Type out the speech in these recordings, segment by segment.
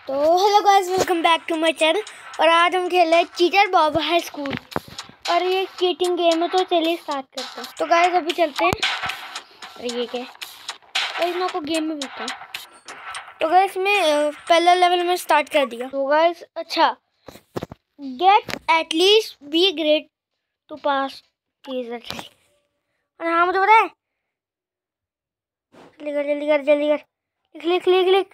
तो hello guys, welcome back to my channel. और आज हम खेल रहे हैं चीटर बॉब हाई स्कूल। और ये चीटिंग गेम है, तो चलिए स्टार्ट करते हैं। तो गाइस अभी चलते हैं। अरे ये क्या है? गाइस मैं आपको गेम में भेजता हूँ। तो गाइस मैं पहला लेवल में स्टार्ट कर दिया। तो गाइस अच्छा, get at least B grade to pass teaser. हाँ मुझे पता है। जल्दी कर जल्दी कर जल्दी कर, लिख लिख लिख लिख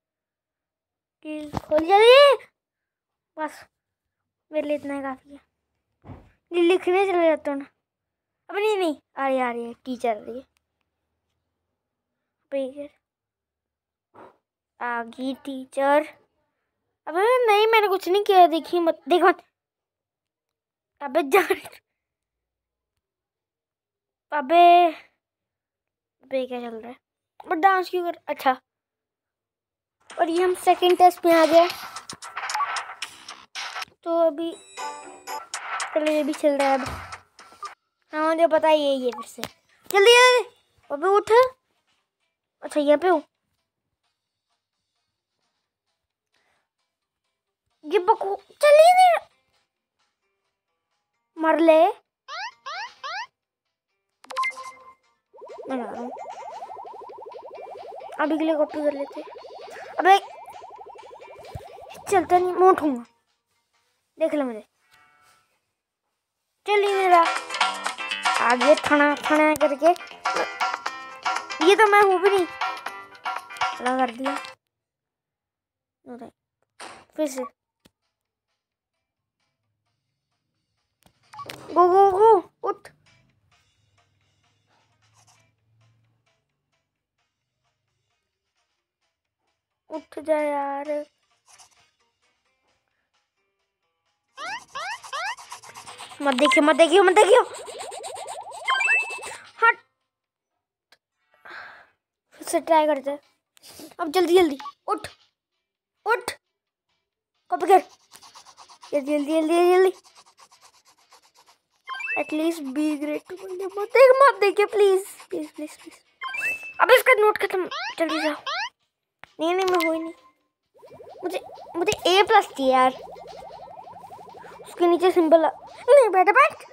खोल जल्दी। बस मेरे लिए इतना ही काफी है। लिखने चले जाता हूँ ना। अब नहीं नहीं आ रही है टीचर आ रही है। आ गई टीचर। अबे नहीं, मैंने कुछ नहीं किया। देखिए मत, देख मत। अबे जा। अबे अबे क्या चल रहा है? बट डांस क्यों कर? अच्छा, और ये हम सेकंड टेस्ट में आ गए। तो अभी चलो ये भी चल रहा है अब। हाँ मुझे पता है ये फिर से। जल्दी जल्दी। अबे उठ। अच्छा यहाँ पे हूँ। ये बकू चलिए नहीं। मर ले। मैं जा रहा हूँ। अभी के लिए कॉपी कर लेते। अबे चलता नहीं, मैं उठूंगा। देख लो मुझे। चल ही नहीं रहा। आगे थना थना करके। ये तो मैं हूँ भी नहीं। चला कर दिया। फिर से गो गो गो। उठ उठ जा यार। मत देखियो मत देखियो मत देखियो। हट। फिर से ट्राई करते हैं। अब जल्दी जल्दी उठ उठ। कॉपी कर जल्दी जल्दी जल्दी जल्दी। At least B grade. मत देखिए प्लीज प्लीज प्लीज प्लीज। अब इसका नोट खत्म। जल्दी जाओ। नहीं नहीं मैं हुई नहीं। मुझे मुझे ए प्लस चाहिए यार। उसके नीचे सिंबल नहीं। बैठ बैठ।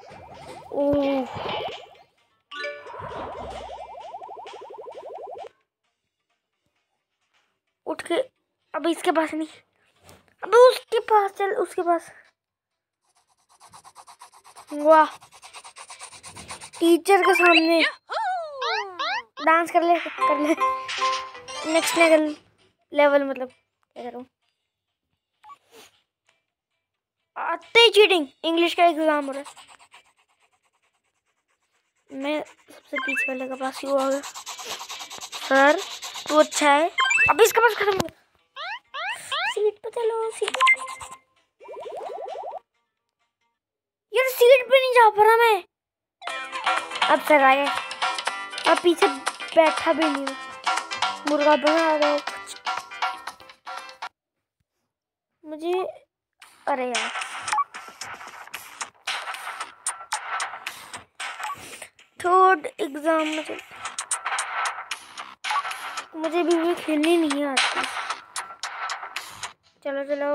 उठ के। अब इसके पास नहीं। अब उसके पास चल, उसके पास। वाह, टीचर के सामने डांस कर ले कर ले। नेक्स्ट लेवल मतलब क्या करूं? आते ही चीटिंग। इंग्लिश का एग्जाम हो रहा है। मैं सबसे पीछे वाले के पास ही आ गया। सर तू अच्छा है। अब इसके पास खत्म हो। सीट पे चलो। सीट यार, सीट पे नहीं जा पा रहा मैं। अब सर आ गए। अब पीछे बैठा भी नहीं। मुर्गा बना रहा हूँ मुझे। अरे यार, थर्ड एग्जाम में मुझे भी ये खेलनी नहीं आती। चलो चलो।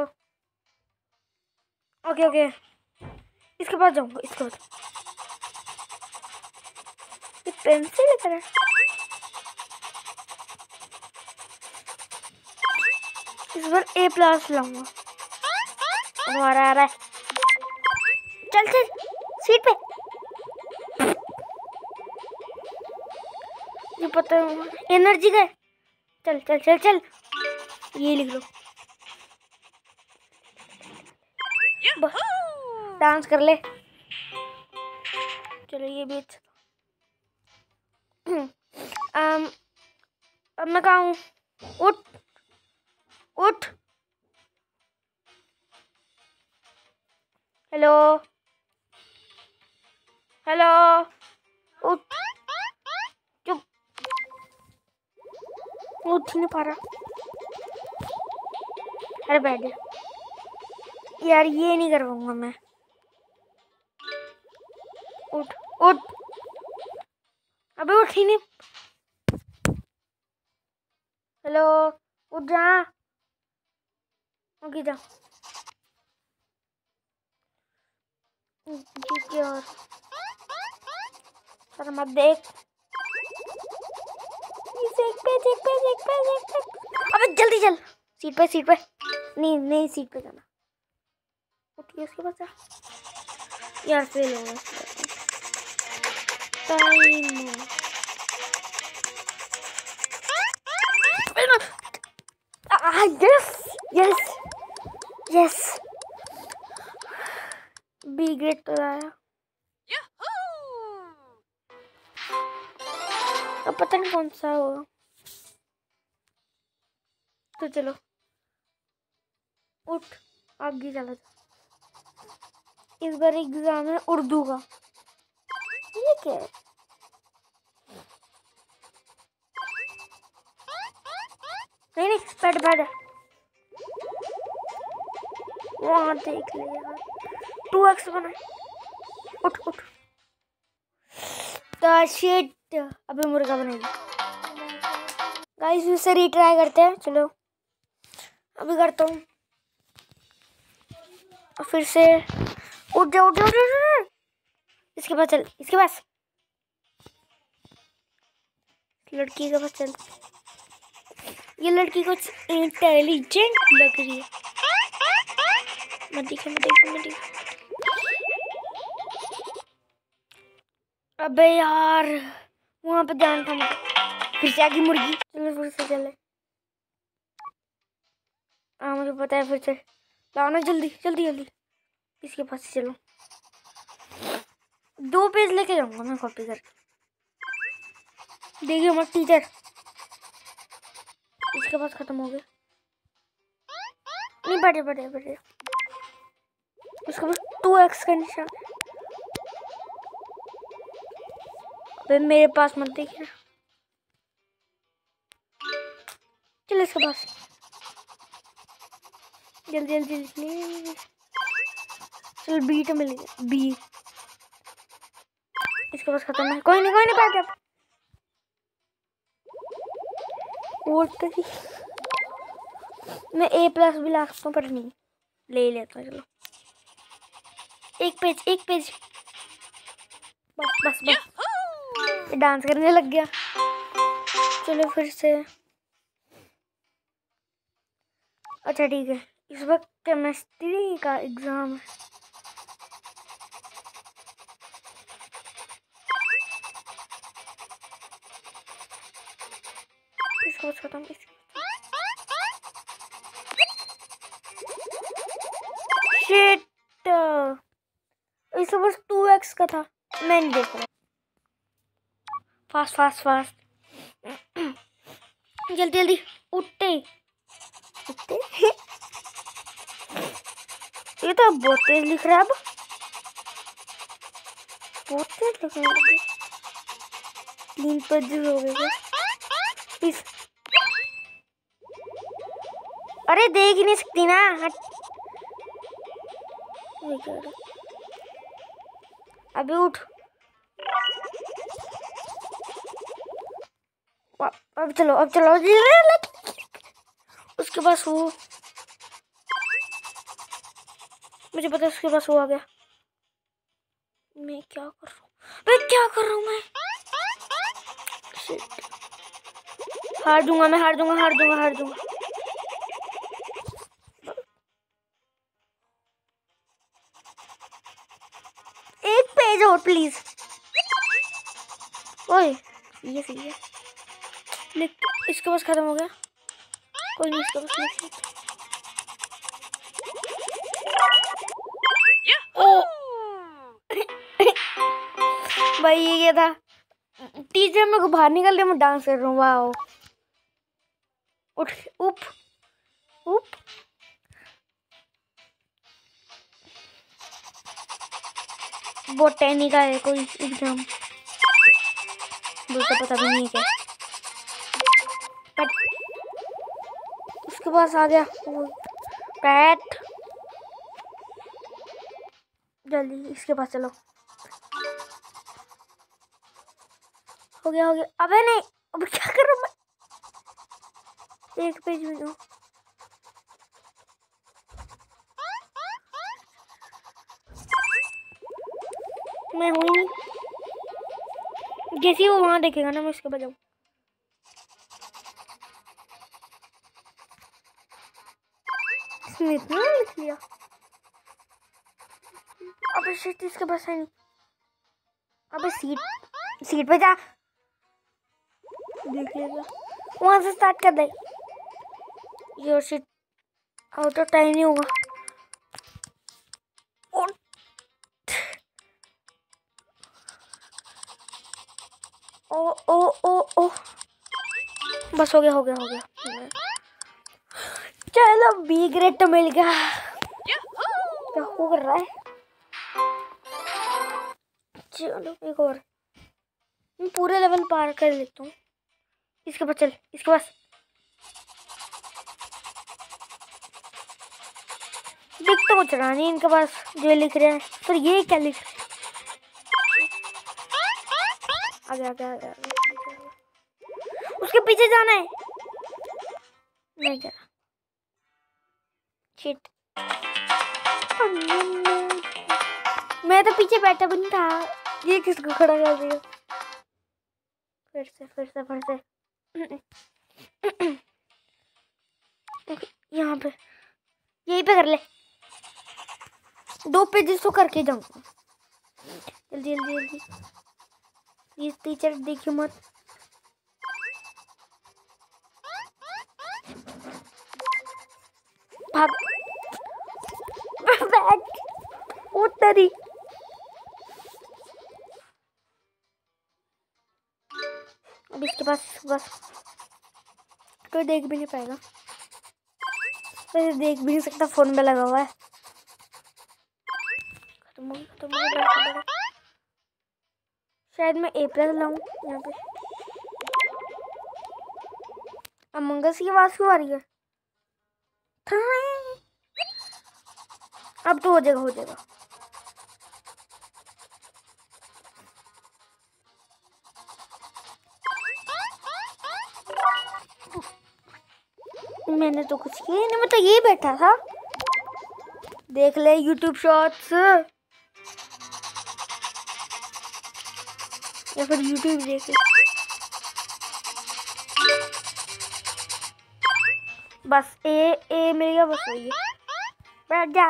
ओके ओके, इसके पास जाऊंगा। इसके पास ये पेंसिल लेकर है। इस बार ए प्लस लाऊंगा। हमारा आ रहा है। चल चल सीट पे। ये पता एनर्जी का। चल चल चल चल, ये लिख लो। डांस कर ले। चलो ये भी अच्छा। अब मैं कहाँ हूँ? उठ उठ। Hello hello. उठ। चुप। उठ नहीं पा रहा। अरे बैठ जा यार, ये नहीं कर पाऊंगा मैं। उठ उठ। अबे उठ ही नहीं। हेलो उठ जा। ओके जा ठीक है। और सर मत देख। अबे जल्दी चल, सीट पे नहीं नहीं, सीट पे जाना। उठिए उसके बाद यार फेल हो गया time. Yes yes yes, B grade तो आया। अब पता नहीं कौन सा होगा, तो चलो उठ आगे चला जा। इस बार एग्जाम है उर्दू का। ये क्या है? नहीं नहीं, बैठ वहाँ देख ले यार, 2x बना। उठ उठ शिट, अभी मुर्गा बनेगा। गाइस फिर से रीट्राई करते हैं, चलो अभी करता हूँ। फिर से उठ जाओ उठ जाओ उठ जाओ। इसके पास चल, इसके पास लड़की के पास चल। ये लड़की कुछ इंटेलिजेंट लग रही है। मत दिखे। अबे यार वहां पे ध्यान था मुझे। फिर से आ गई मुर्गी। चलो फिर से चले। हाँ मुझे पता है, फिर से लाओ ना, जल्दी जल्दी जल्दी। इसके पास चलो, 2 पेज लेके जाऊंगा मैं कॉपी करके। देखिए मत टीचर, इसके पास खत्म हो गया। नहीं बड़े उसके पास 2x का निशान। अबे मेरे पास मत देखिए। चलो इसके पास जल्दी जल्दी। चल बी तो मिल गया, बी इसके पास खत्म है। कोई नहीं बैठ। मैं A+ भी ला सकता हूँ पर नहीं, ले लेता हूँ। चलो एक पेज बस डांस करने लग गया। चलो फिर से। अच्छा ठीक है, इस वक्त केमिस्ट्री का एग्जाम है। इसको खत्म। शिट, इसको बस 2x का था, मैं नहीं देख रहा। फास्ट जल्दी उठते ये तो बहुत तेज लिख रहा है। अब बहुत तेज लिख रहा है। 3 पेज हो गए। इस अरे देख ही नहीं सकती ना, हट। अभी उठ। अब चलो उसके पास वो, मुझे पता है उसके पास वो आ गया। मैं क्या कर रहा हूँ मैं हार दूंगा। एक पेज और प्लीज। ओए ये सही है, लिख। इसके पास खत्म हो गया। कोई नहीं, इसके पास लिख। ओ भाई ये क्या था? टीचर मेरे को बाहर निकल रही, मैं डांस कर रहा हूँ। वाओ, उठ उप बोटैनी का है कोई एग्जाम, मुझे पता भी नहीं है क्या। बट उसके पास आ गया पैट। जल्दी इसके पास चलो। हो गया। अबे नहीं, अब क्या कर रहा हूँ मैं? एक पेज में दो। मैं हूँ ही नहीं। जैसे ही वो वहाँ देखेगा ना मैं उसके बजाऊँ। इसने इतना लिख लिया। अबे शिट, इसके पास है नहीं। अबे सीट पे जा, देख लेगा। वहाँ से स्टार्ट कर दे। Yo shit, out of time नहीं होगा। ओ ओ ओ ओ, बस हो गया हो गया हो गया। चलो बी ग्रेड तो मिल गया। क्या हो कर रहा है? चलो एक और, मैं पूरे लेवल पार कर लेता हूँ। इसके पास चल, इसके पास दिख तो कुछ रहा नहीं इनके पास जो लिख रहे हैं। पर ये क्या लिख रहे हैं? आगे आगे आगे आगे। उसके पीछे जाना है। नहीं जा रहा। शिट, मैं तो पीछे बैठा भी नहीं था। ये किसको खड़ा कर दिया? फिर से यहाँ पे, यहीं पे कर ले। 2 पेजेस तो करके जाऊंगा। जल्दी जल्दी जल्दी, प्लीज टीचर देखियो मत। भाग बैग उतरी। अब इसके पास कोई देख भी नहीं पाएगा। वैसे देख भी नहीं सकता, फोन में लगा हुआ है। खत्म हो गया। शायद मैं A+ लाऊं यहाँ पे। अमंग अस की आवाज क्यों आ रही है? अब तो हो जाएगा। मैंने तो कुछ किया नहीं, मैं तो ये बैठा था। देख ले YouTube शॉर्ट्स या फिर YouTube देख ले। बस ए मिल गया, बस वही है। बैठ जा।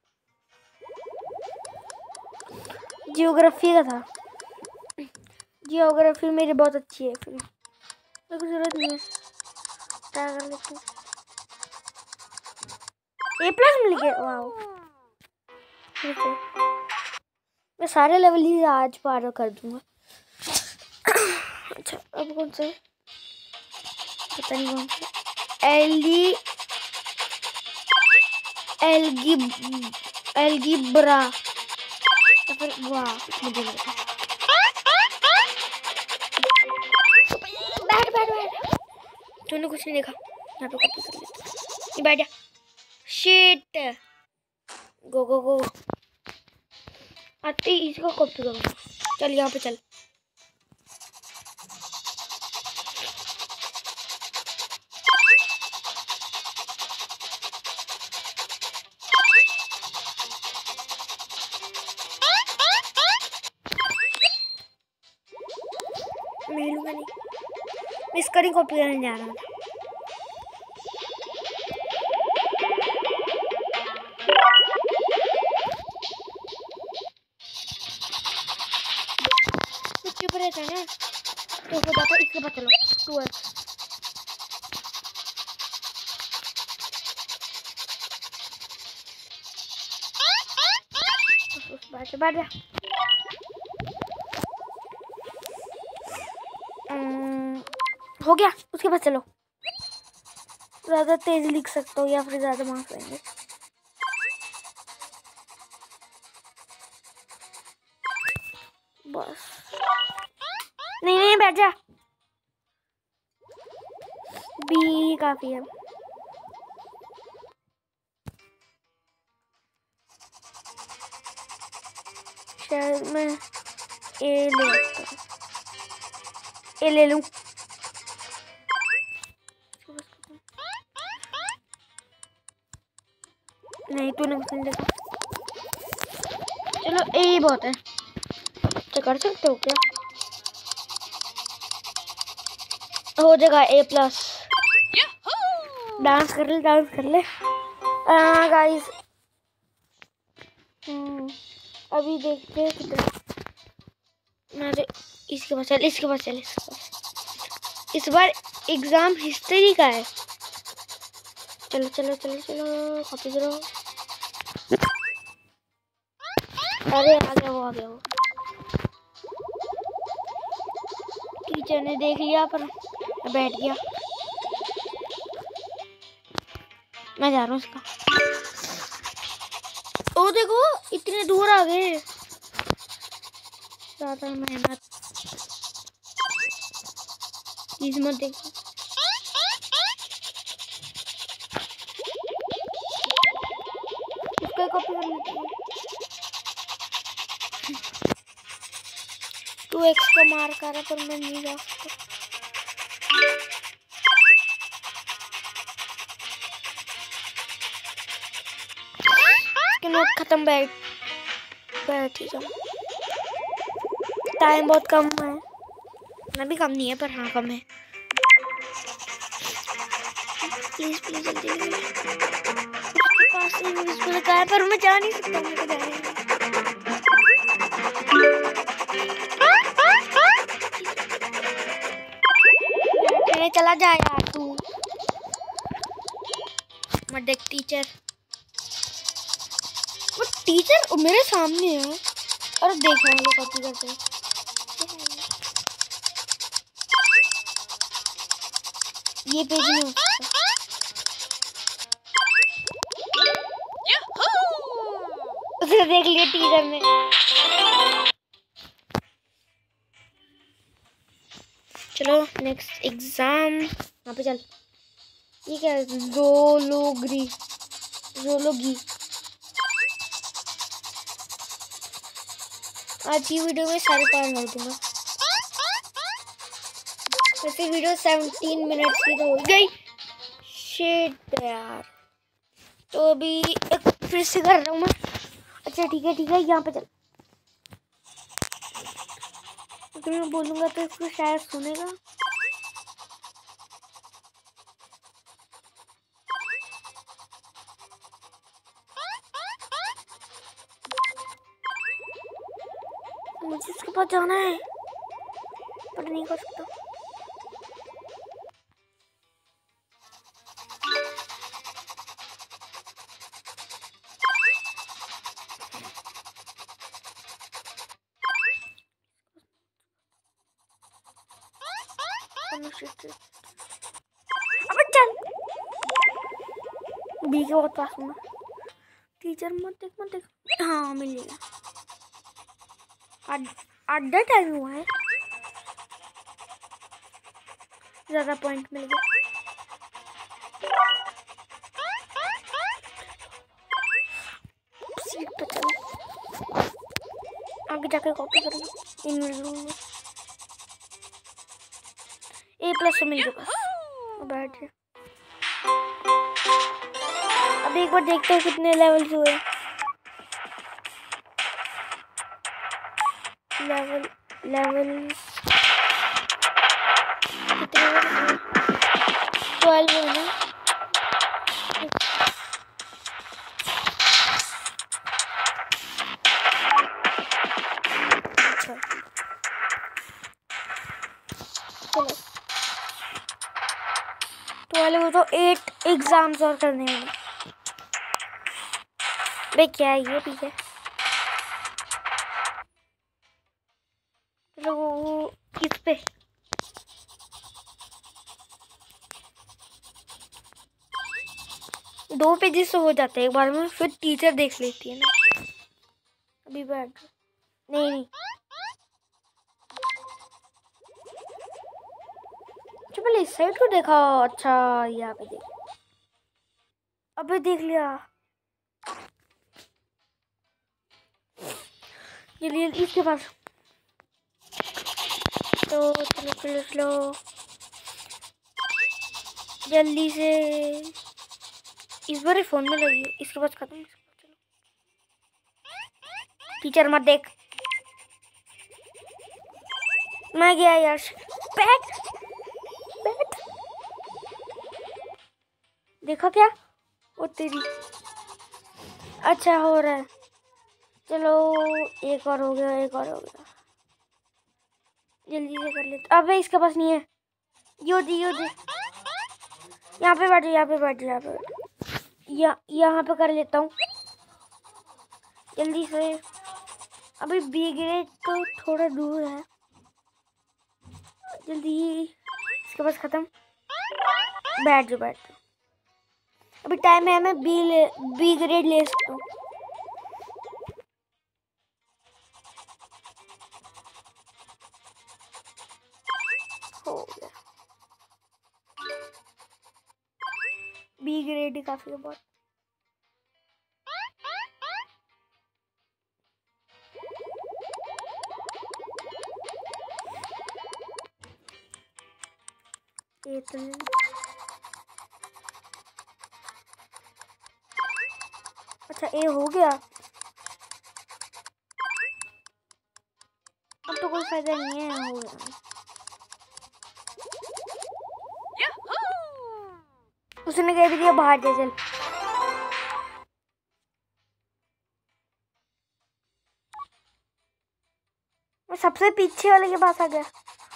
जियोग्राफी का था। जियोग्राफी मेरी बहुत अच्छी है, फिर मेरे को जरूरत नहीं है। क्या कर लेते हैं? A+ मिल गया, वाओ। मैं सारे लेवल ही आज पार कर दूंगा। अच्छा अब कौन सा है? पता नहीं कौन सा। एल्गीब्रा या फिर वाह, मुझे लगा। बैठ तूने कुछ नहीं देखा। यहाँ पे कॉपी कर लेते। बैठ जा। शिट, गो आते ही इसका कॉपी करो। चल यहाँ पे चल। मिलूंगा नहीं, मैं इसका नहीं कॉपी करने जा रहा था। चुप रहता है ना तो हो जाता। इसके बाद चलो 2 बैठ जा। हो गया, उसके बाद चलो। ज़्यादा तेज लिख सकते हो या फिर ज़्यादा मार्क्स आएंगे। बस नहीं बैठ जा। बी काफी है। शायद मैं ए ले लूं। नहीं तूने कुछ नहीं देखा। चलो ए ही बहुत है। तो कर सकते हो क्या? हो जाएगा A+। डांस कर ले, डांस कर ले। गाइस अभी देखते हैं किधर। अरे इसके पास चल, इसके पास चल, इसके पास। इस बार एग्जाम हिस्ट्री का है। चलो चलो चलो चलो, कॉपी करो। अरे आ गया वो, आ गया वो। टीचर ने देख लिया पर बैठ गया। मैं जा रहा हूँ उसका। ओ देखो इतने दूर आ गए। ज्यादा मेहनत प्लीज मत देखो। इसको कॉपी कर लेते हैं। 2x का मार्क आ रहा पर मैं नहीं जा सकता। इसके नोट खत्म। बैठ ही जाओ। टाइम बहुत कम है। मैं भी कम नहीं है पर हाँ कम है। प्लीज प्लीज जल्दी जल्दी। उसके पास इनविजिबल का है पर मैं जा नहीं सकता। मेरे को जाने बैठने चला जा यार तू। मत देख टीचर। वो टीचर मेरे सामने है और देख रहा है कॉपी करते हैं। ये पेज नहीं हो सकता। उसे देख लिया टीचर ने। चलो नेक्स्ट एग्जाम। यहाँ पे चल। ये क्या है? जोलोगी। आज की वीडियो में सारे पार कर दूंगा। वैसे वीडियो 17 मिनट्स की तो हो गई। शिट यार। तो अभी एक फिर से कर रहा हूँ मैं। अच्छा ठीक है यहाँ पे चल। अगर मैं बोलूँगा तो इसको शायद सुनेगा। मुझे उसके पास जाना है पर नहीं कर सकता। अबे चल। बी के बहुत पास हूँ। टीचर मत देख। हाँ मिल गया। आधा टाइम हुआ है। ज्यादा पॉइंट मिल गया। सीट पे चल। आगे जाके कॉपी करूँगा। इन A+ मिल गया बस। बैठ गया। अब एक बार देखते हैं कितने लेवल्स हुए। लेवल कितने 12 हुए ना। चलो 12 तो 8 एग्जाम्स और करने हैं। भाई क्या है ये? ठीक है चलो वो किस पे। दो पेजेस तो हो जाते हैं एक बार में। फिर टीचर देख लेती है ना। अभी बैठ नहीं अच्छा पहले इस साइड को देखा। अच्छा यहाँ पे देख। अबे देख लिया। ये इसके पास तो चलो जल्दी से। इस बार फोन में लगी। इसके पास खत्म। चलो टीचर मत देख। मैं गया यार। बैठ बैठ। देखा क्या? वो तेरी। अच्छा हो रहा है। चलो एक और हो गया, एक और हो गया। जल्दी से कर लेते। अबे इसके पास नहीं है। योजी योजी, यहाँ पे बैठ, यहाँ पे बैठ, यहाँ पे बैठ। यहाँ पे कर लेता हूँ जल्दी से। अभी बी ग्रेड तो थोड़ा दूर है। जल्दी, इसके पास खत्म। बैठ जाओ, बैठ जाओ। अभी टाइम है, मैं बी ग्रेड ले सकता हूँ। हो गया बी ग्रेड ही काफी है बहुत। ये तो अच्छा ए हो गया। अब तो कोई फायदा नहीं है, हो गया। उसने कह भी दिया बाहर जा, चल। मैं सबसे पीछे वाले के पास आ गया।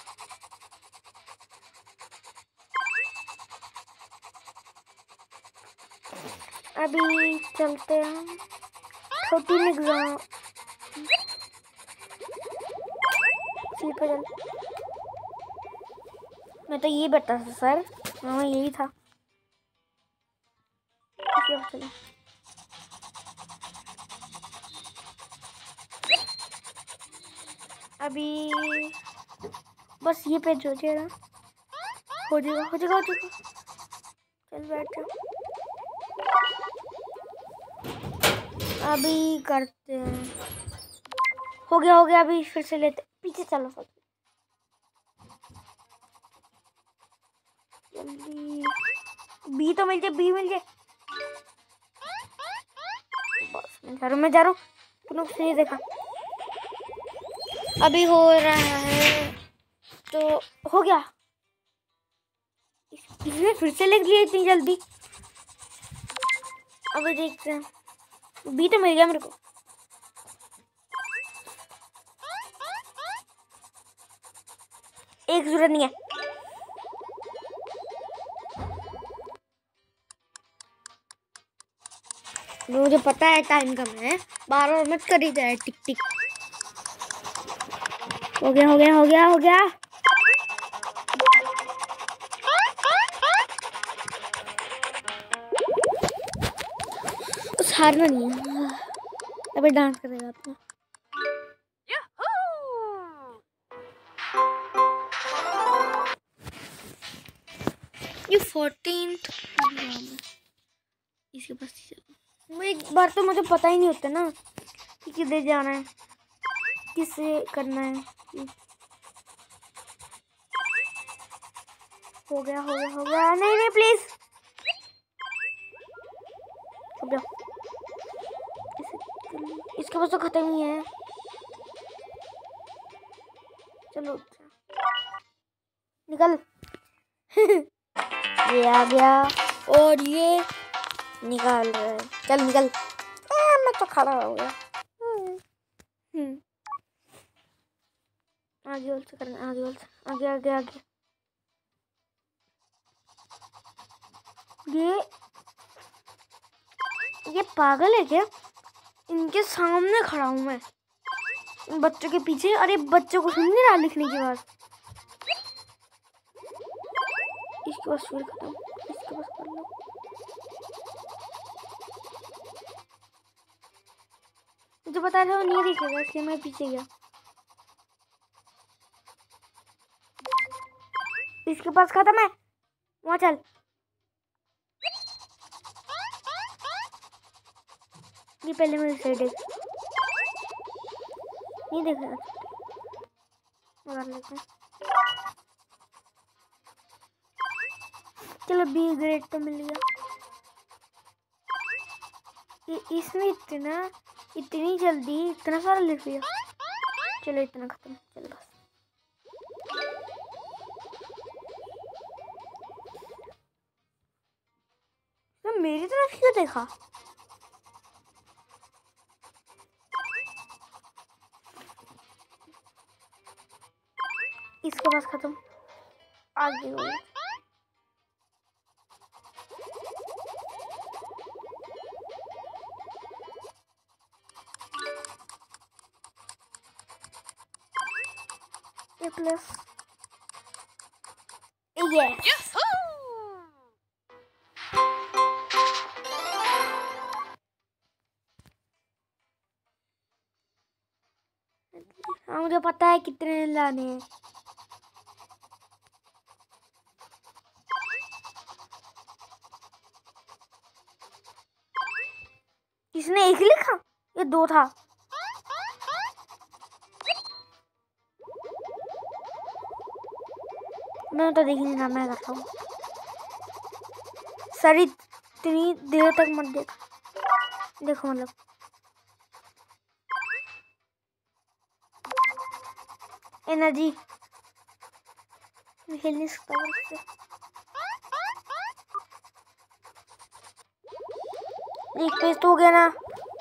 अभी चलते हैं 14 एग्जाम सीट पे चल। मैं तो यही बैठा था सर, मैं यही था। चलो अभी बस ये पेज हो जाएगा, हो जाएगा, हो जाएगा, हो जाएगा। चल बैठ जा। अभी करते हैं। हो गया, हो गया। अभी फिर से लेते, पीछे चलो सब जल्दी। बी तो मिल जाए, बी मिल जाए। बस मैं जा रहा हूँ, मैं जा रहा हूँ। तुमने कुछ नहीं देखा। अभी हो रहा है तो हो गया। इसने फिर से लिख लिया इतनी जल्दी। अभी देखते हैं। बी तो मिल गया मेरे को। एक जरूरत नहीं है। मुझे पता है टाइम कम है, बार बार मत करी जाए। टिक टिक। हो गया, हो गया, हो गया, हो गया। उस हारना नहीं है। अभी डांस करेगा अपना। ये 14th इसके पास चलो। एक बार तो मुझे पता ही नहीं होता ना कि किधर जाना है, किसे करना है। हो गया, हो गया, हो गया। नहीं नहीं प्लीज, हो गया। इसके पास तो खत्म ही है। चलो निकल। ये आ गया और ये निकाल रहा है। चल निकल। मैं तो खड़ा हो गया। आगे बोल से करना, आगे बोल से, आगे आगे आगे। ये पागल है क्या? इनके सामने खड़ा हूं मैं, इन बच्चों के पीछे। अरे बच्चों को सुन नहीं रहा लिखने की बात। इसके पास फिर खत्म, इसके पास कर लो। मुझे बता रहा हूँ नहीं दिखेगा, इसलिए मैं पीछे गया। इसके पास खत्म है, वहां चल। ये पहले मेरी साइड है, नहीं देख रहा। मार लेते हैं। चलो बी ग्रेड तो मिल गया। ये इसमें इतनी जल्दी इतना सारा लिख लिया। चलो इतना खत्म, चलो बस। मेरी तरफ क्यों देखा? इसके पास खत्म, आगे हो गया। Plus yes. हाँ मुझे पता है कितने लाने हैं। इसने एक लिखा, ये दो था। मैं तो देख नहीं रहा, मैं करता हूँ। सर इतनी देर तक मत देखो मतलब। एनर्जी खेल नहीं सकता उससे। एक पेज तो हो गया ना।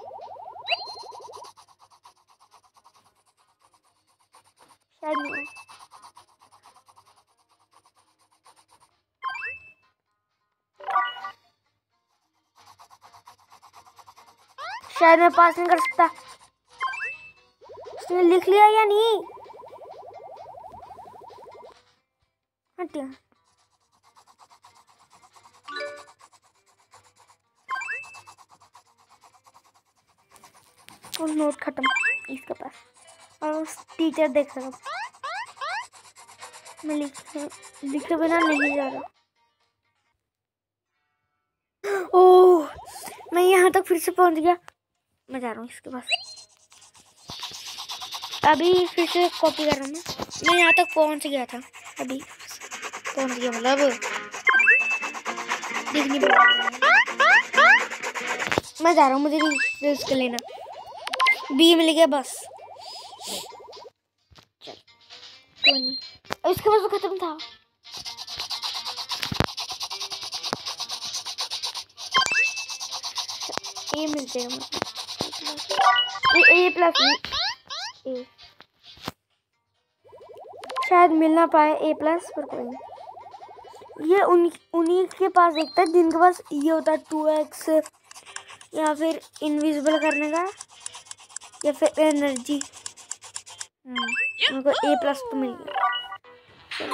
शायद नहीं। शायद मैं पास नहीं कर सकता। उसने लिख लिया या नहीं? हटिया। और नोट खत्म इसके पास। और टीचर देख रहा। मैं लिखे बिना नहीं जा रहा। ओह, मैं यहाँ तक फिर से पहुँच गया। मैं जा रहा हूँ इसके पास। अभी फिर से कॉपी कर रहा हूँ। मैं यहाँ तक पहुँच गया था, अभी पहुँच गया मतलब दिख नहीं पा रहा। मैं जा रहा हूँ, मुझे रिस्क लेना। बी मिल गया बस। चल कोई नहीं। इसके पास तो खत्म था। ए मिल जाएगा मतलब। ए प्लस ए शायद मिल ना पाए ए प्लस, पर कोई नहीं। ये उन्हीं के पास देखता है जिनके पास ये होता है 2x, या फिर इनविजिबल करने का, या फिर एनर्जी। उनको ए प्लस तो मिल गया। चलो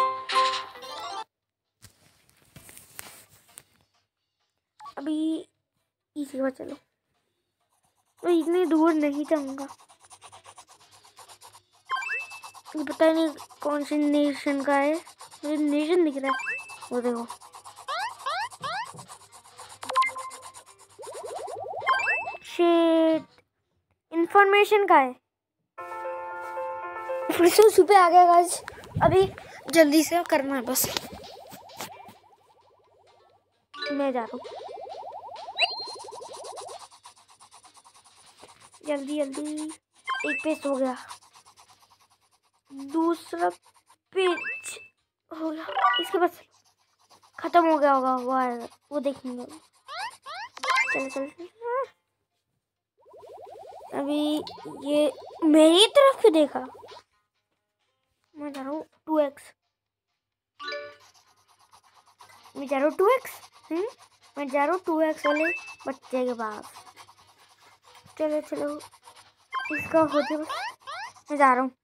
अभी इसी बार चलो। तो इतनी दूर नहीं जाऊंगा। पता नहीं कौन सी नेशन का है। मुझे नेशन दिख रहा है, वो देखो। शिट, इंफॉर्मेशन का है। फिर से सुबह आ गया गाइस। अभी जल्दी से करना है बस। मैं जा रहा हूँ जल्दी जल्दी। एक पेज हो गया, दूसरा पेज हो गया। इसके बाद खत्म हो गया होगा, वो आएगा, वो देखेंगे। चल चल अभी ये मेरी तरफ क्यों देखा? मैं जा रहा हूँ 2x। मैं जा रहा हूँ 2x। मैं जा रहा हूँ 2x वाले बच्चे के पास। चलो चलो इसका हो जाए बस। मैं जा रहा हूँ।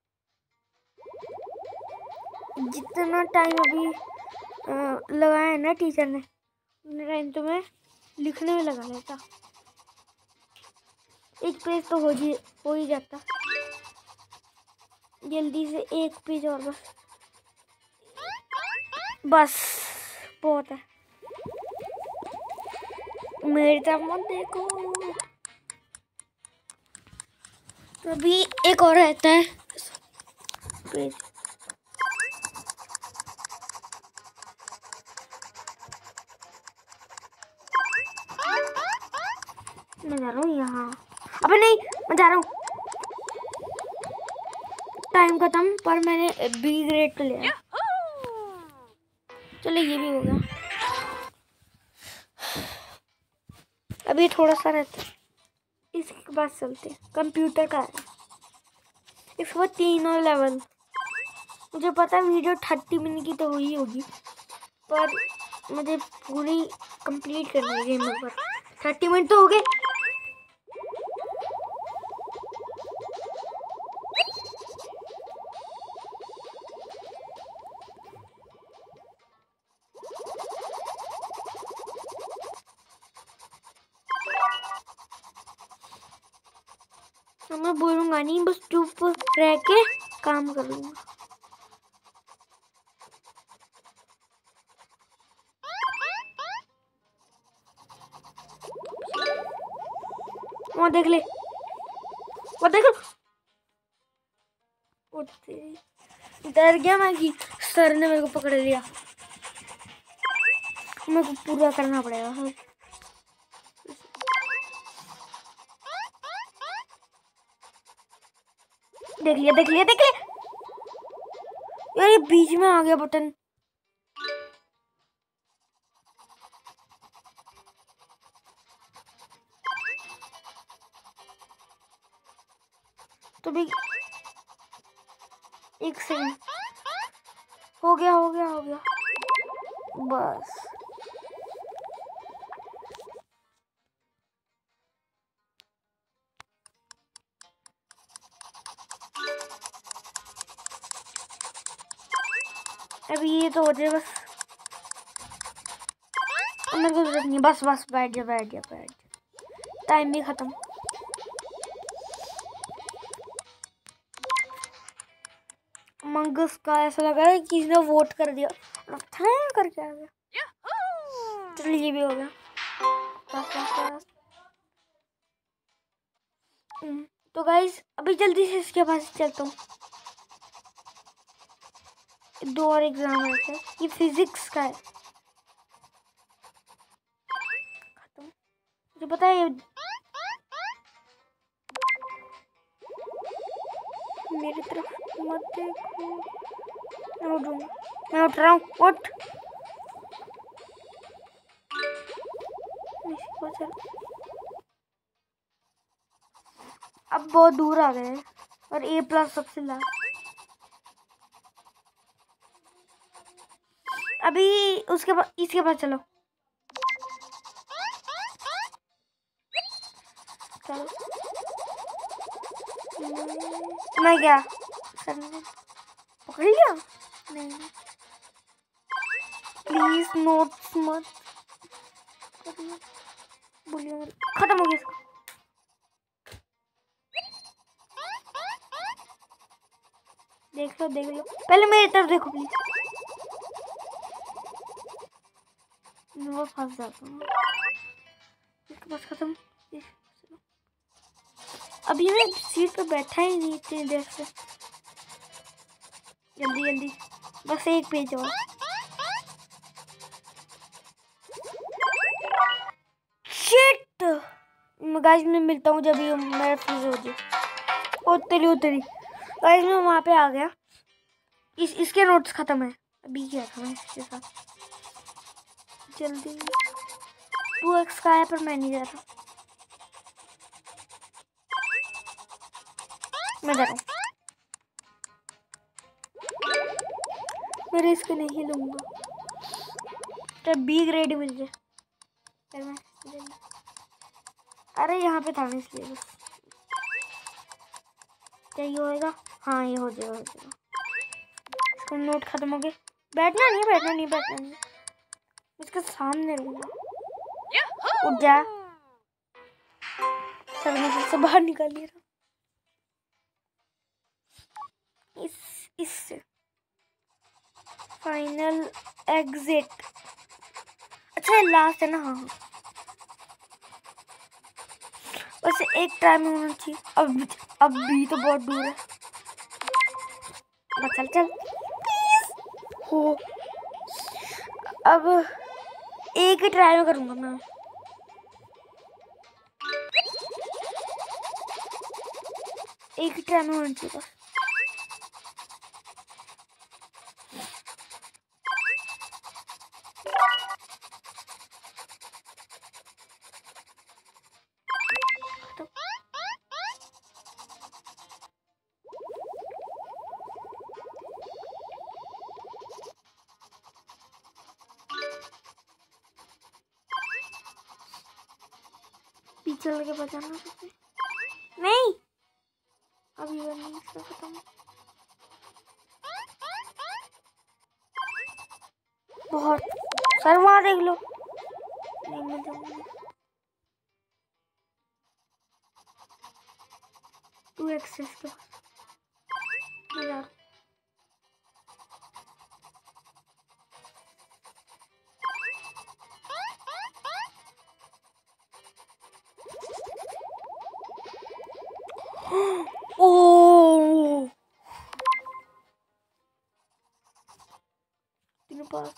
जितना टाइम अभी लगाया है ना टीचर ने, उतने टाइम तो मैं लिखने में लगा लेता। एक पेज तो हो ही जाता। जल्दी से एक पेज और बस। बस बहुत है। मेरी तरफ मत देखो। तो अभी एक और रहता है पेज। मैं जा रहा हूँ यहाँ। अबे नहीं, मैं जा रहा हूँ। टाइम खत्म, पर मैंने बी ग्रेड पे लिया। चलो ये भी हो गया। अभी थोड़ा सा रहता है, इसके पास चलते हैं। कंप्यूटर का है, इसके बाद 3 और लेवल। मुझे पता है वीडियो 30 मिनट की तो हुई होगी, पर मुझे पूरी कंप्लीट करनी है गेम पर। 30 मिनट तो हो गए। तो मैं बोलूँगा नहीं, बस चुप रह के काम कर लूँगा। वो देख ले, वो देख। डर गया मैं कि सर ने मेरे को पकड़ लिया। मेरे को पूरा करना पड़ेगा। देख लिया देख लिया देख लिया। यार ये बीच में आ गया बटन। तो भी 1 सेकंड। हो गया हो गया हो गया बस। अभी ये तो हो जाए बस। मेरे को जरूरत नहीं, बस बस बैठ जा बैठ जा बैठ जा। टाइम भी खत्म। मंगस का ऐसा लग रहा है कि इसने वोट कर दिया, करके आ गया। चल ये भी हो गया। बस बस बस। तो गाइस अभी जल्दी से इसके पास चलता हूँ। 2 और एग्जाम रहते हैं। ये फिजिक्स का है। खत्म। मुझे पता है मेरी तरफ मत देखो। मैं उठूंगा, मैं उठ रहा हूँ। उठ। अब बहुत दूर आ गए और A+ सबसे लास्ट। अभी उसके बाद इसके पास चलो। चलो मैं क्या सर ने पकड़ लिया? नहीं प्लीज नोट्स मत बोलिए। खत्म हो गया इसका। देख लो पहले मेरी तरफ देखो प्लीज। मैं फंस जाता हूँ। इसके पास खत्म। अभी मैं सीट पे बैठा ही नहीं इतनी देर से। जल्दी जल्दी बस 1 पेज और। शिट गाइस मैं मिलता हूँ जब ये मेरा फ्रीज हो जाए। उतरी गाइस मैं वहाँ पे आ गया। इसके नोट्स खत्म है। अभी क्या था मैं इसके साथ। जल्दी 2x का है पर मैं नहीं जा रहा। मैं जा रहा हूँ। मैं रिस्क नहीं लूंगा। तो B ग्रेड मिल जाए। अरे यहाँ पे था इसलिए बस। क्या ये होएगा? हाँ ये हो जाएगा इसका नोट खत्म हो गए। बैठना नहीं। इसके सामने रहूंगा। उठ जा। सर ने फिर से बाहर निकाल लिया। इससे फाइनल एग्जिट। अच्छा लास्ट है ना? हाँ वैसे एक ट्राई में होना चाहिए। अब भी तो बहुत दूर है। बस चल प्लीज हो। अब एक ही ट्राई में करूंगा मैं। एक ही ट्राई में होना चाहिए बस। चल के बचाना तुझे। नहीं अभी ये नहीं इसका खत्म। बहुत सर वहाँ देख लो। नहीं मैं जाऊंगी। तू एक्सेस के यार ओ तेरे पास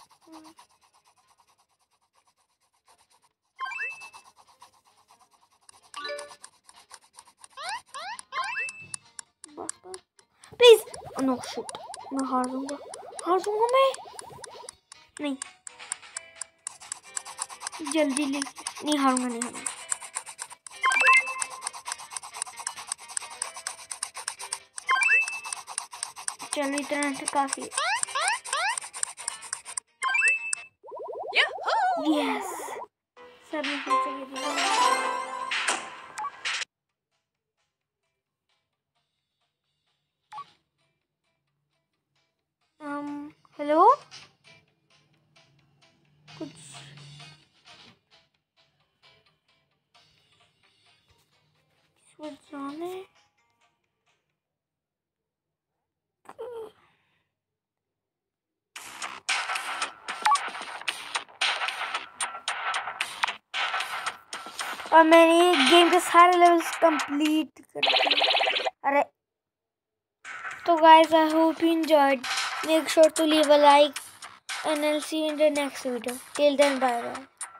प्लीज। नो शिट मैं हार दूंगा मैं। नहीं जल्दी ले। नहीं हारूंगा। चलो इतना तो काफी। यस सर ने फिर से दिया। हेलो कुछ जाने और मैंने ये गेम के सारे लेवल्स कंप्लीट कर दिए। अरे तो guys, I hope you enjoyed. Make sure to leave a like and I'll see you in the next video. Till then, bye bye.